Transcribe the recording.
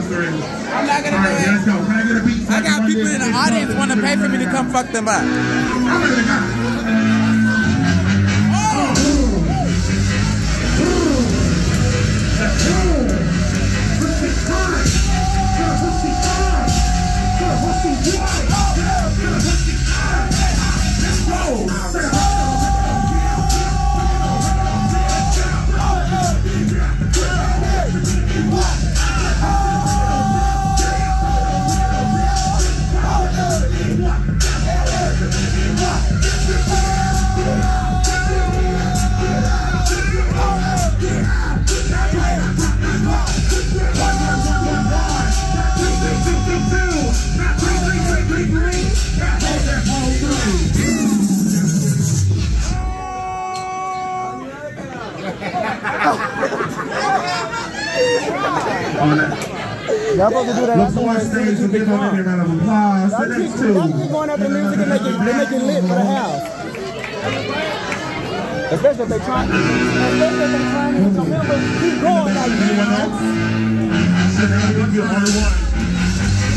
I'm not gonna do it. Let's go. Can I get a beat? I got people in the audience want to pay for me to come fuck them up. Y'all supposed to do that. Look on stage and give them a round of applause. Y'all keep going after music and they make it lit for the house. Especially if they're trying to remember, keep going like this. Anyone else? You're the only one.